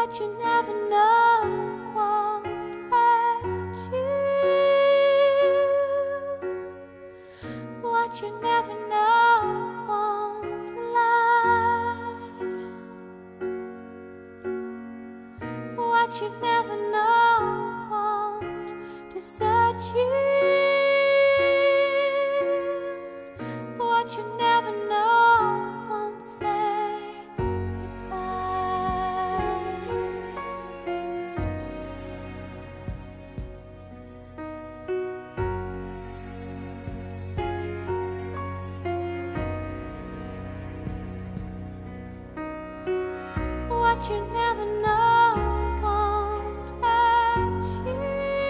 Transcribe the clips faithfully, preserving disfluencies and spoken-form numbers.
What you never know won't hurt you. What you never know won't lie. What you never know won't desert you. What you never know won't say goodbye. What you never know won't hurt you.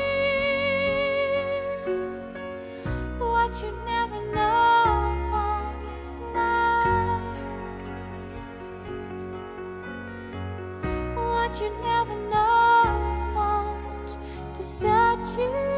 What you never know won't lie. What you never know won't desert you.